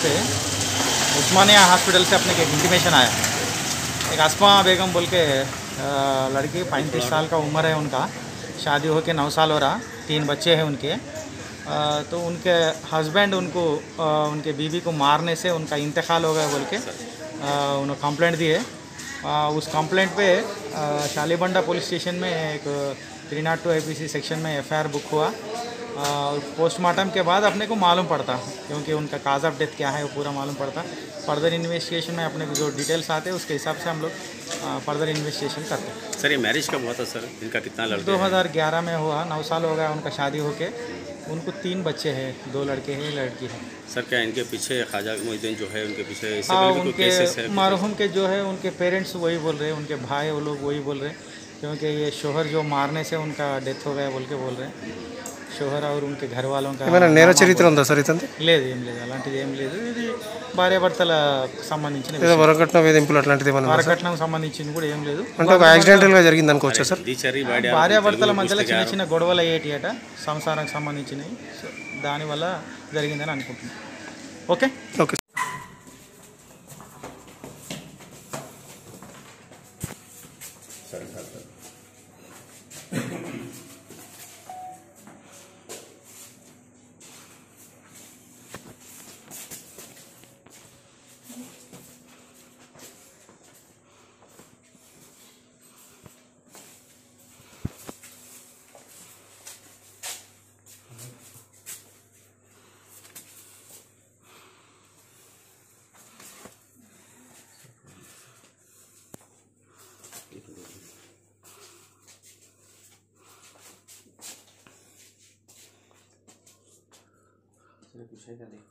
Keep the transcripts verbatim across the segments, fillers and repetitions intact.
पे उस्मानिया हॉस्पिटल से अपने को एक इंटीमेशन आया। एक अस्मा बेगम बोल के लड़की पैंतीस साल का उम्र है उनका, शादी हो के नौ साल हो रहा, तीन बच्चे हैं उनके। तो उनके हस्बैंड उनको उनके बीवी को मारने से उनका इंतकाल हो गया बोल के उन्होंने कंप्लेंट दी है। उस कंप्लेंट पे शालीबंडा पुलिस स्टेशन में एक three not two I P C section में एफ आई आर बुक हुआ। और पोस्टमार्टम के बाद अपने को मालूम पड़ता, क्योंकि उनका काज ऑफ डेथ क्या है वो पूरा मालूम पड़ता। फर्दर इन्वेस्टिगेशन में अपने को जो डिटेल्स आते हैं उसके हिसाब से हम लोग फर्दर इन्वेस्टिगेशन करते हैं। सर ये मैरिज कब हुआ था सर? इनका कितना लड़के? दो हज़ार ग्यारह में हुआ, नौ साल हो गया उनका शादी होके। उनको तीन बच्चे हैं, दो लड़के हैं, लड़की है। सर क्या इनके पीछे ख्वाजा मोहिउद्दीन जो है उनके पीछे इससे हाँ, पहले भी कोई उनके केसेस है? मरहूम के जो है उनके पेरेंट्स वही बोल रहे हैं, उनके भाई वो लोग वही बोल रहे हैं, क्योंकि ये शोहर जो मारने से उनका डेथ हो गया बोल के बोल रहे हैं। शोहर और उनके घर वालों का నేర చరిత్ర ఉందా సార్ ఇతంది? లేదు, ఏం లేదు, అలాంటిది ఏం లేదు। ఇది భార్యాభర్తల సంబంధించిన ఏదో వరకట్న వేధింపులు అట్లాంటిది ఏమన్నా ఉందా? వరకట్నం సంబంధించింది కూడా ఏం లేదు, అంటే ఒక యాక్సిడెంటల్ గా జరిగింది అనుకోవచ్చా సార్? భార్యాభర్తల మధ్యలో చిన్న చిన్న గొడవలు అయ్యేటి అట, సంసారానికి సంబంధించినవి, దానివల్ల జరిగిందని అనుకుంటున్నాను। Okay okay sir sir sir पूछेगा नहीं।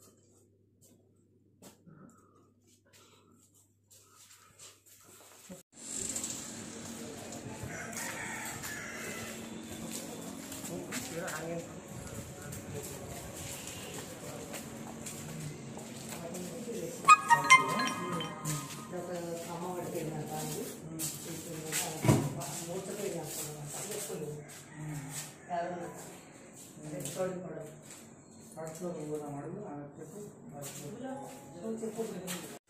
వాట్సాప్ కూడా మాడు